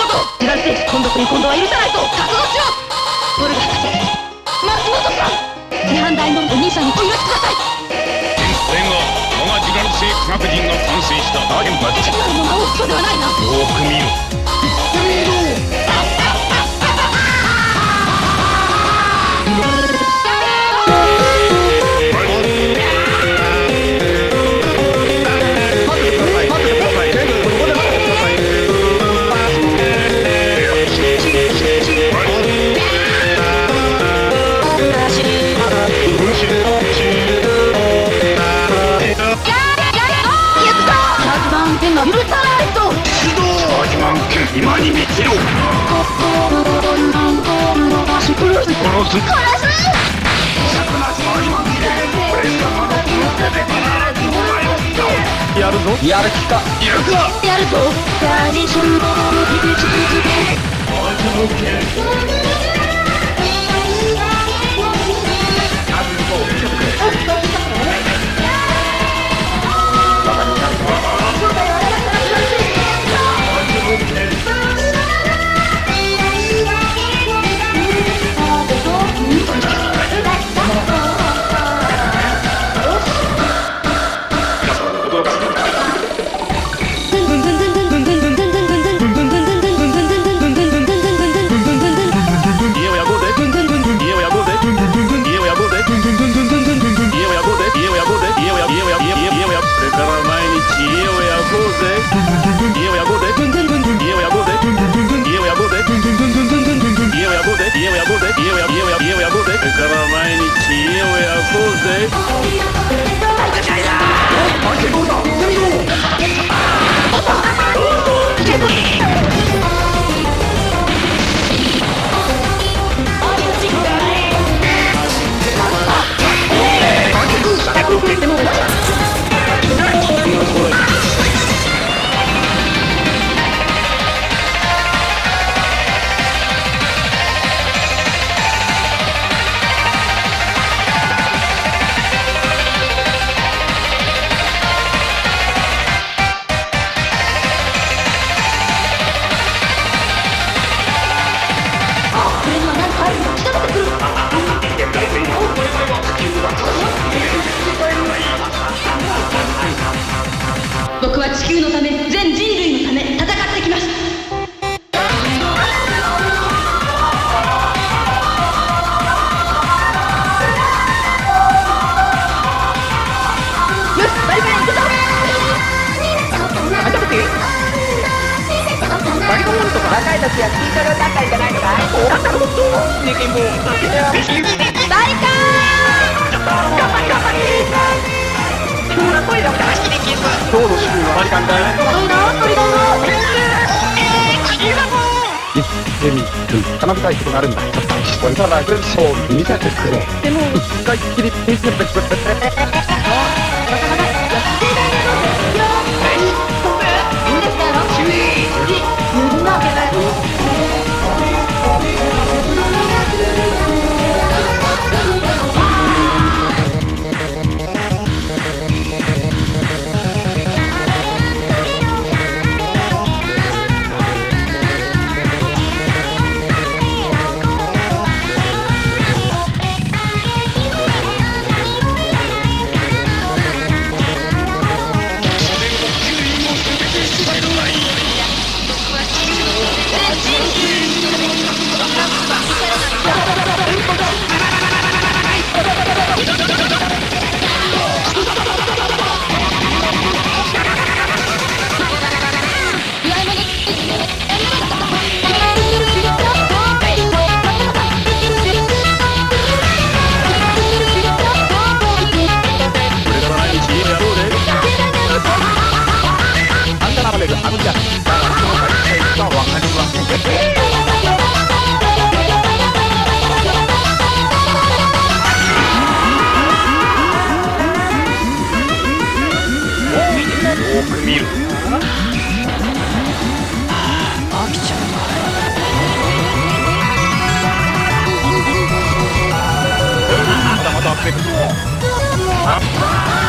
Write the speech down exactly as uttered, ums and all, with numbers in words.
ぞ。時短聖地今度という今度は許さないぞ。覚悟しろ。ウォルガ博士、松本さん、師範代のお兄さんにお許しください。 これが我がジラル星科学人が完成した大原発。 ジラルの魔王そうではないな。 よく見ろ。今に見つろ。殺す。殺す。やるぞ。やる気か。やるか。やるぞ。僕は地球のため、全人類のため戦ってきました。よし、バリバリ行くぞ。あ、ちょっといい？バリコモンとか若い時は筋トレ仲いいじゃないのかい？あんたのことねけんぼバリカーちょっと頑張り頑張りほら声だから引きできる今日の主婦はバリカンだよそういな鳥だぞえー、キーラボーエミ君、頼みたいことがあるんだちょっとこれなら文章を見せてくれでも一回きり見せてくれまたまた